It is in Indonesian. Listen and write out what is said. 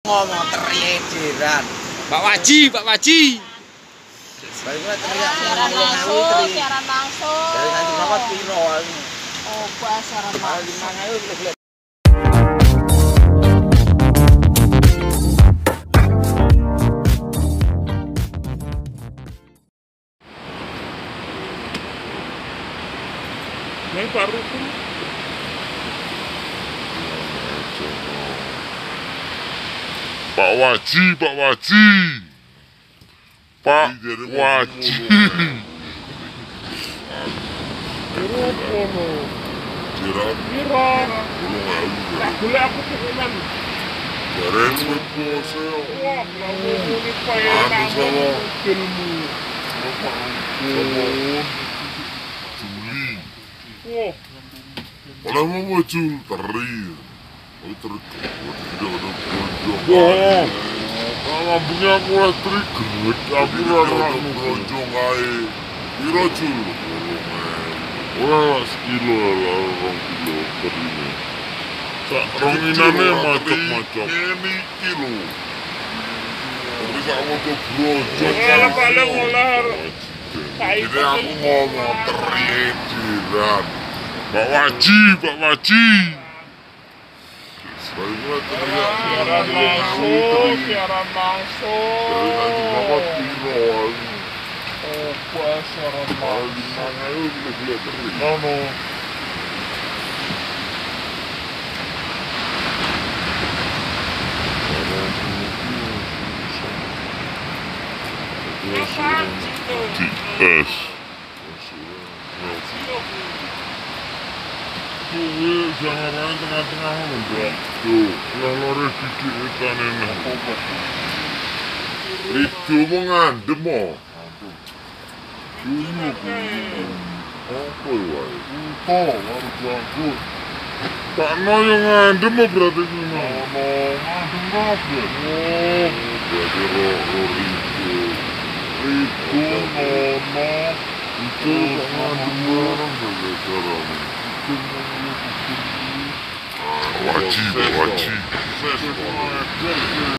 ngomong teriak jiran. Pak Waji, Pak Waji. Baiklah teriak Siaran langsung, siaran langsung. dari nanti berapa piro? Oh, gua siaran langsung. 5.000 Ini baru tuh. Pak Waji, Pak Waji. Pak Waji. Kira. Tak boleh aku turunan. Keren bos. Wah, kamu ini payah kamu mobilmu. Juli. Wah, Kalau mau muncul teri. Oh tidak ada bronjong. wah. Lampunya aku listrik gede. Aku rara bronjong aja. Kira jul. Wah sekilo lah, 2 kilo terinya. Ronginane macok-macok. Ini kilo. Tapi kamu tuh bronjong. Kalau paling ngolah. Jadi aku ngomong teriak jiran. Pak Waji, Pak Waji. Baiklah teriak Siaran langsung, siaran langsung. dari nanti berapa piro? Oh, gua siaran langsung. 5.000 teriak. No. Es. Tuh, jangan main tengah-tengah enggak. Tuh, lelore dikit ikan ini. Itu mau ngandem mau. Dulu apa ya? Tuh, harus jangkut. Tak no yang ngandem mau berarti ini. Ngadem kabeh. Oh, berarti ro itu. Itu nono. Itu ngandem barang dari caranya. Waji, Waji. Saya